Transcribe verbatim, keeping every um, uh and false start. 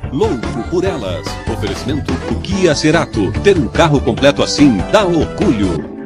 Louco por elas. Oferecimento do Kia Cerato. Ter um carro completo assim dá orgulho.